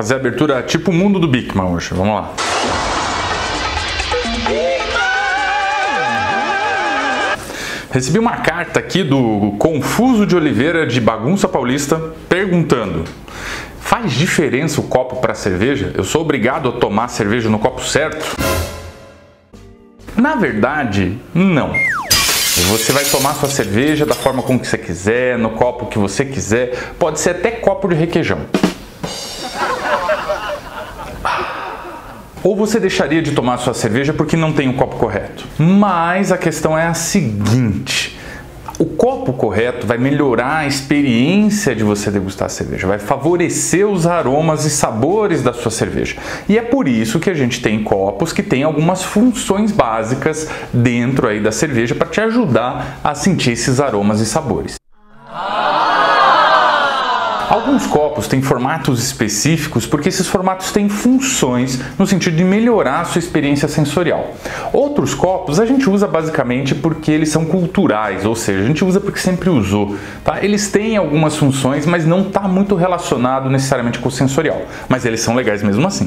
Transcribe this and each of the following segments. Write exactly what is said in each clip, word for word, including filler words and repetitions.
Fazer a abertura tipo o mundo do Bikman hoje, vamos lá. Recebi uma carta aqui do Confuso de Oliveira de Bagunça Paulista perguntando: faz diferença o copo para cerveja? Eu sou obrigado a tomar cerveja no copo certo? Na verdade, não. Você vai tomar sua cerveja da forma como você quiser, no copo que você quiser, pode ser até copo de requeijão. Ou você deixaria de tomar sua cerveja porque não tem o copo correto. Mas a questão é a seguinte: o copo correto vai melhorar a experiência de você degustar a cerveja, vai favorecer os aromas e sabores da sua cerveja. E é por isso que a gente tem copos que têm algumas funções básicas dentro aí da cerveja para te ajudar a sentir esses aromas e sabores. Alguns copos têm formatos específicos porque esses formatos têm funções no sentido de melhorar a sua experiência sensorial. Outros copos a gente usa basicamente porque eles são culturais, ou seja, a gente usa porque sempre usou. Tá? Eles têm algumas funções, mas não está muito relacionado necessariamente com o sensorial. Mas eles são legais mesmo assim.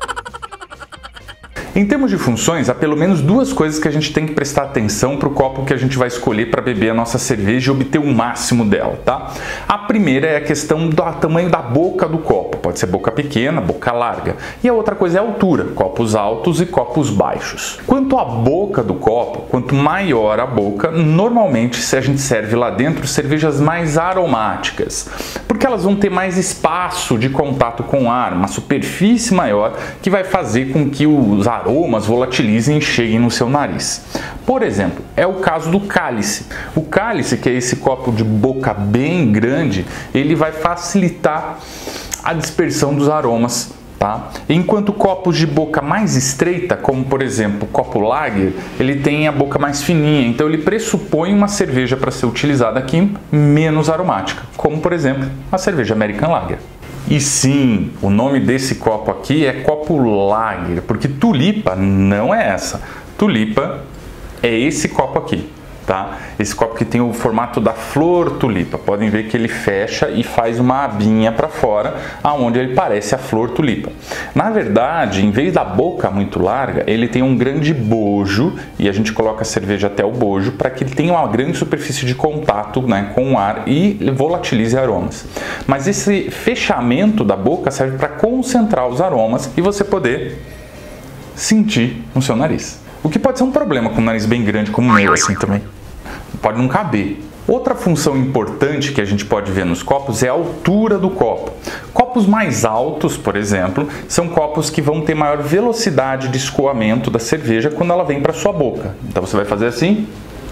Em termos de funções, há pelo menos duas coisas que a gente tem que prestar atenção para o copo que a gente vai escolher para beber a nossa cerveja e obter o máximo dela, tá? A primeira é a questão do tamanho da boca do copo. Pode ser boca pequena, boca larga. E a outra coisa é a altura, copos altos e copos baixos. Quanto à boca do copo, quanto maior a boca, normalmente se a gente serve lá dentro cervejas mais aromáticas, porque elas vão ter mais espaço de contato com o ar, uma superfície maior que vai fazer com que os aromas volatilizem e cheguem no seu nariz. Por exemplo, é o caso do cálice. O cálice, que é esse copo de boca bem grande, ele vai facilitar a dispersão dos aromas, tá? Enquanto copos de boca mais estreita, como por exemplo o copo lager, ele tem a boca mais fininha, então ele pressupõe uma cerveja para ser utilizada aqui menos aromática, como por exemplo a cerveja American Lager. E sim, o nome desse copo aqui é copo lager, porque tulipa não é essa. Tulipa é esse copo aqui, tá? Esse copo que tem o formato da flor tulipa. Podem ver que ele fecha e faz uma abinha para fora, aonde ele parece a flor tulipa. Na verdade, em vez da boca muito larga, ele tem um grande bojo, e a gente coloca a cerveja até o bojo para que ele tenha uma grande superfície de contato, né, com o ar e volatilize aromas. Mas esse fechamento da boca serve para concentrar os aromas e você poder sentir no seu nariz. O que pode ser um problema com um nariz bem grande como o meu, assim também. Pode não caber. Outra função importante que a gente pode ver nos copos é a altura do copo. Copos mais altos, por exemplo, são copos que vão ter maior velocidade de escoamento da cerveja quando ela vem para sua boca. Então você vai fazer assim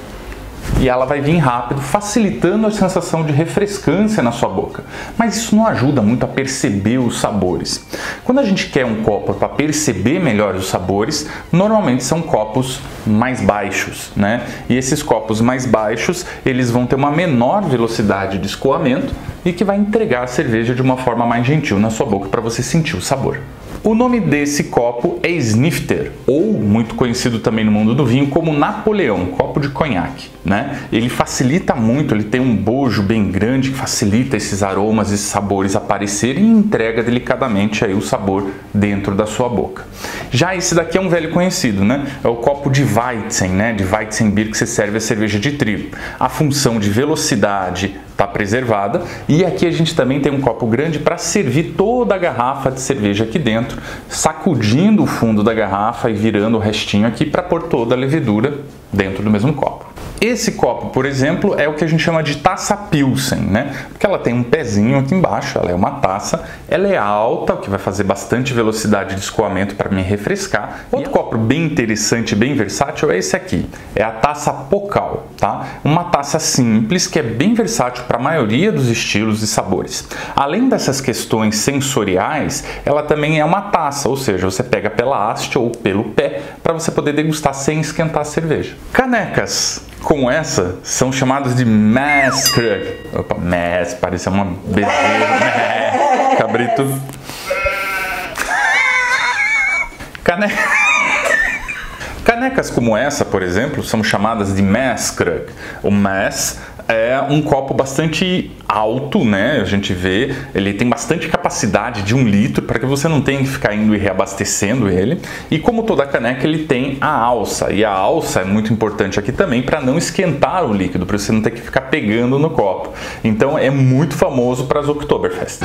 e ela vai vir rápido, facilitando a sensação de refrescância na sua boca. Mas isso não ajuda muito a perceber os sabores. Quando a gente quer um copo para perceber melhor os sabores, normalmente são copos mais baixos, né? E esses copos mais baixos, eles vão ter uma menor velocidade de escoamento e que vai entregar a cerveja de uma forma mais gentil na sua boca para você sentir o sabor. O nome desse copo é snifter, ou muito conhecido também no mundo do vinho como Napoleão, copo de conhaque, né? Ele facilita muito, ele tem um bojo bem grande que facilita esses aromas e sabores aparecerem e entrega delicadamente aí o sabor dentro da sua boca. Já esse daqui é um velho conhecido, né? É o copo de Weizen, né? De Weizenbier, que você serve a cerveja de trigo. A função de velocidade está preservada, e aqui a gente também tem um copo grande para servir toda a garrafa de cerveja aqui dentro, sacudindo o fundo da garrafa e virando o restinho aqui para pôr toda a levedura dentro do mesmo copo. Esse copo, por exemplo, é o que a gente chama de taça Pilsen, né? Porque ela tem um pezinho aqui embaixo, ela é uma taça, ela é alta, o que vai fazer bastante velocidade de escoamento para me refrescar. Outro copo bem interessante, bem versátil é esse aqui, é a taça Pokal, tá? Uma taça simples que é bem versátil para a maioria dos estilos e sabores. Além dessas questões sensoriais, ela também é uma taça, ou seja, você pega pela haste ou pelo pé para você poder degustar sem esquentar a cerveja. Canecas como essa são chamadas de Masskrug. Opa, Mass, parecia uma bezerra, né? Cabrito. Cane... Canecas como essa, por exemplo, são chamadas de Masskrug. O Mass é um copo bastante alto, né? A gente vê, ele tem bastante capacidade de um litro para que você não tenha que ficar indo e reabastecendo ele. E como toda caneca, ele tem a alça. E a alça é muito importante aqui também para não esquentar o líquido, para você não ter que ficar pegando no copo. Então é muito famoso para as Oktoberfest.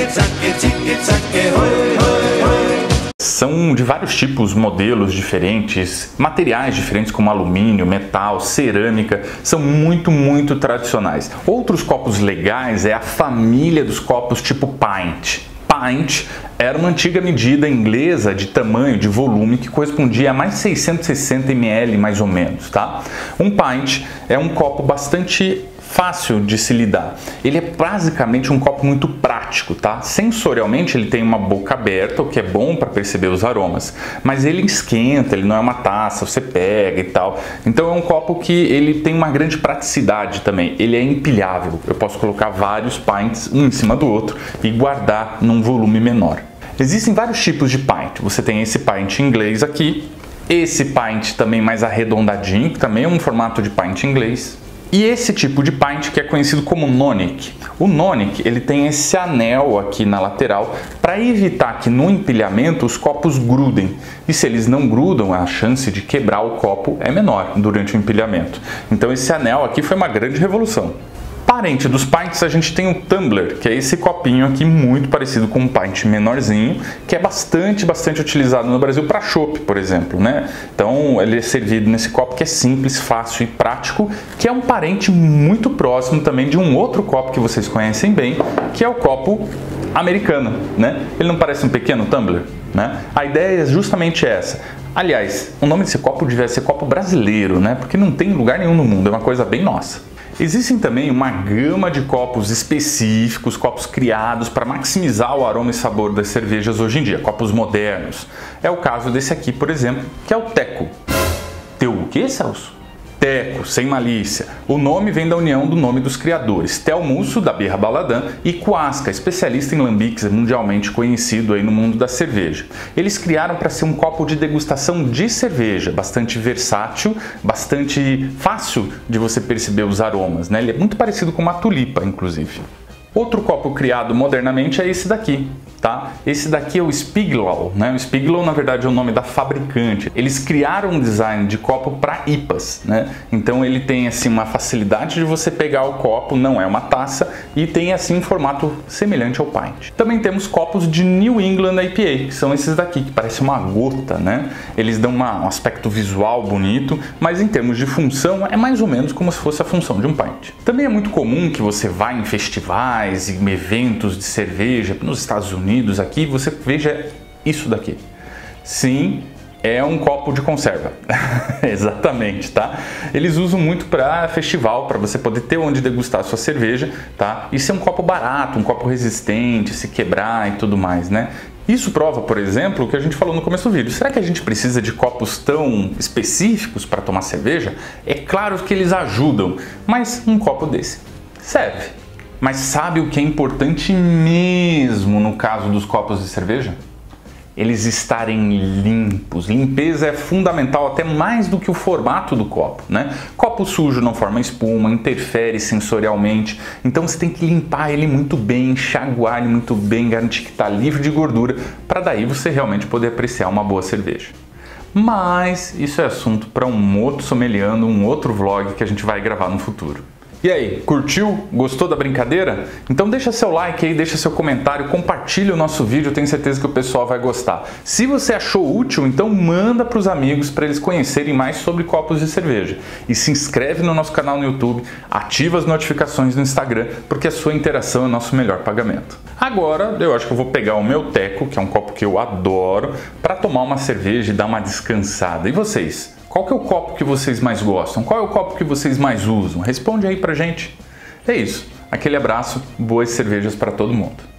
São de vários tipos, modelos diferentes, materiais diferentes como alumínio, metal, cerâmica, são muito, muito tradicionais. Outros copos legais é a família dos copos tipo pint. Pint era uma antiga medida inglesa de tamanho, de volume, que correspondia a mais seiscentos e sessenta mililitros mais ou menos, tá? Um pint é um copo bastante fácil de se lidar. Ele é basicamente um copo muito prático, tá? Sensorialmente ele tem uma boca aberta, o que é bom para perceber os aromas, mas ele esquenta, ele não é uma taça, você pega e tal. Então é um copo que ele tem uma grande praticidade também. Ele é empilhável. Eu posso colocar vários pints um em cima do outro e guardar num volume menor. Existem vários tipos de pint. Você tem esse pint inglês aqui, esse pint também mais arredondadinho, que também é um formato de pint inglês. E esse tipo de pint que é conhecido como Nonic. O Nonic, ele tem esse anel aqui na lateral para evitar que no empilhamento os copos grudem. E se eles não grudam, a chance de quebrar o copo é menor durante o empilhamento. Então esse anel aqui foi uma grande revolução. Parente dos pints, a gente tem o tumbler, que é esse copinho aqui muito parecido com um pint menorzinho, que é bastante, bastante utilizado no Brasil para chopp, por exemplo, né? Então ele é servido nesse copo que é simples, fácil e prático, que é um parente muito próximo também de um outro copo que vocês conhecem bem, que é o copo americano, né? Ele não parece um pequeno tumbler, né? A ideia é justamente essa. Aliás, o nome desse copo devia ser copo brasileiro, né? Porque não tem lugar nenhum no mundo, é uma coisa bem nossa. Existem também uma gama de copos específicos, copos criados para maximizar o aroma e sabor das cervejas hoje em dia, copos modernos. É o caso desse aqui, por exemplo, que é o Teco. Teu o quê, Celso? Teco, sem malícia. O nome vem da união do nome dos criadores, Telmusso, da Birra Baladã, e Cuasca, especialista em lambiques, mundialmente conhecido aí no mundo da cerveja. Eles criaram para ser um copo de degustação de cerveja, bastante versátil, bastante fácil de você perceber os aromas, né? Ele é muito parecido com uma tulipa, inclusive. Outro copo criado modernamente é esse daqui, tá? Esse daqui é o Spiegelau, né? O Spiegelau, na verdade, é o nome da fabricante. Eles criaram um design de copo para I P As, né? Então ele tem assim uma facilidade de você pegar o copo, não é uma taça, e tem assim um formato semelhante ao pint. Também temos copos de New England I P A, que são esses daqui, que parecem uma gota, né? Eles dão uma, um aspecto visual bonito, mas em termos de função é mais ou menos como se fosse a função de um pint. Também é muito comum que você vá em festivais e eventos de cerveja nos Estados Unidos, aqui você veja isso daqui. Sim, é um copo de conserva. Exatamente, tá? Eles usam muito para festival, para você poder ter onde degustar a sua cerveja, tá? E ser um copo barato, um copo resistente, se quebrar e tudo mais, né? Isso prova, por exemplo, o que a gente falou no começo do vídeo. Será que a gente precisa de copos tão específicos para tomar cerveja? É claro que eles ajudam, mas um copo desse serve. Mas sabe o que é importante mesmo no caso dos copos de cerveja? Eles estarem limpos. Limpeza é fundamental, até mais do que o formato do copo, né? Copo sujo não forma espuma, interfere sensorialmente, então você tem que limpar ele muito bem, enxaguar ele muito bem, garantir que está livre de gordura, para daí você realmente poder apreciar uma boa cerveja. Mas isso é assunto para um outro sommelier, um outro vlog que a gente vai gravar no futuro. E aí, curtiu? Gostou da brincadeira? Então deixa seu like aí, deixa seu comentário, compartilha o nosso vídeo, eu tenho certeza que o pessoal vai gostar. Se você achou útil, então manda para os amigos para eles conhecerem mais sobre copos de cerveja. E se inscreve no nosso canal no YouTube, ativa as notificações no Instagram, porque a sua interação é o nosso melhor pagamento. Agora, eu acho que eu vou pegar o meu Teco, que é um copo que eu adoro, para tomar uma cerveja e dar uma descansada. E vocês? Qual que é o copo que vocês mais gostam? Qual é o copo que vocês mais usam? Responde aí pra gente. É isso. Aquele abraço, boas cervejas para todo mundo.